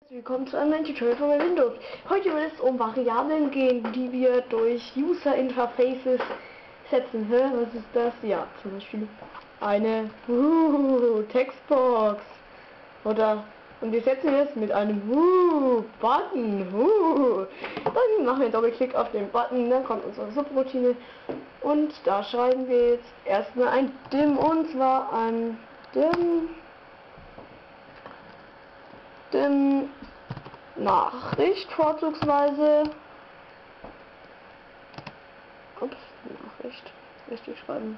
Willkommen zu einem neuen Tutorial von Windows. Heute wird es um Variablen gehen, die wir durch User Interfaces setzen. Hä? Was ist das? Ja, zum Beispiel eine Textbox. Und wir setzen es mit einem Button. Dann machen wir einen Doppelklick auf den Button, dann kommt unsere Subroutine. Und da schreiben wir jetzt erstmal ein Dim, und zwar ein Dim Nachricht vorzugsweise. Ups, Nachricht. Richtig schreiben.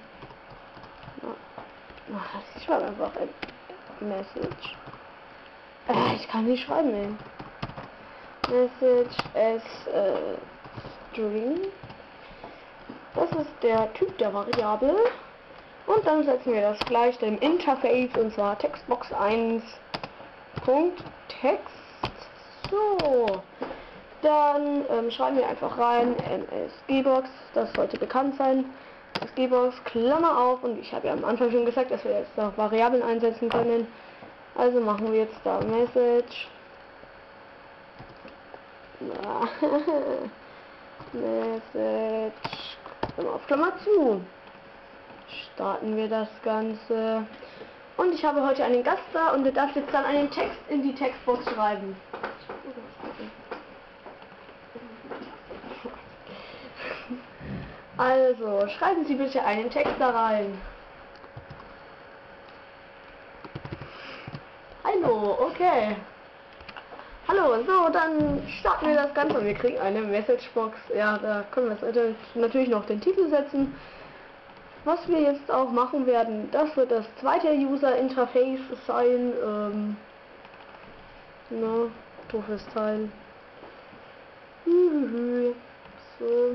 Ich schreibe einfach ein Message. Ich kann nicht schreiben, ey. Message as String. Das ist der Typ der Variable. Und dann setzen wir das gleich dem Interface, und zwar Textbox 1. Text. So, dann schreiben wir einfach rein MSGbox, das sollte bekannt sein. MSGbox, Klammer auf, und ich habe ja am Anfang schon gesagt, dass wir jetzt noch Variablen einsetzen können. Also machen wir jetzt da Message. Message, Klammer auf, Klammer zu. Starten wir das Ganze. Und ich habe heute einen Gast da, und der darf jetzt dann einen Text in die Textbox schreiben. Also, schreiben Sie bitte einen Text da rein. Hallo, okay. Hallo, so, dann starten wir das Ganze und wir kriegen eine Messagebox. Ja, da können wir jetzt natürlich noch den Titel setzen. Was wir jetzt auch machen werden, das wird das zweite User Interface sein. Doofes Teil. So.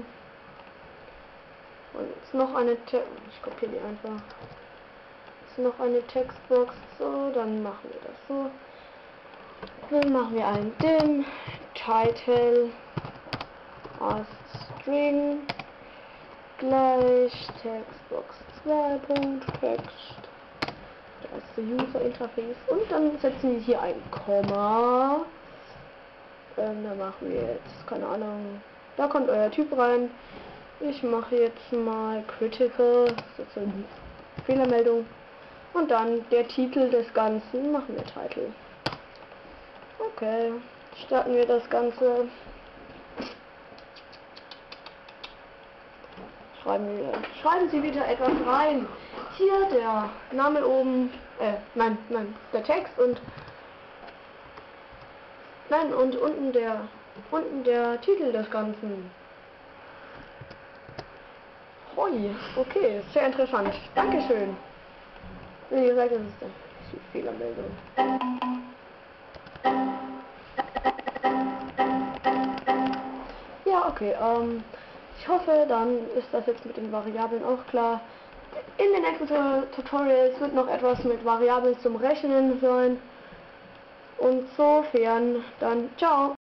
Und jetzt noch eine ich kopiere die einfach. Jetzt noch eine Textbox. So, dann machen wir das so. Dann machen wir einen Dim Title as String gleich Textbox 2. Text. Das ist der User Interface. Und dann setzen wir hier ein Komma. Dann machen wir jetzt, keine Ahnung, da kommt euer Typ rein. Ich mache jetzt mal Critical, das ist eine Fehlermeldung. Und dann der Titel des Ganzen, machen wir Title. Okay, starten wir das Ganze. Schreiben Sie wieder etwas rein. Hier der Name oben, nein, der Text und unten der Titel des Ganzen. Hoi, okay, sehr interessant. Dankeschön. Wie gesagt, das ist eine Fehlermeldung. Ja, okay, ich hoffe, dann ist das jetzt mit den Variablen auch klar. In den nächsten Tutorials wird noch etwas mit Variablen zum Rechnen sein. Und sofern, dann ciao.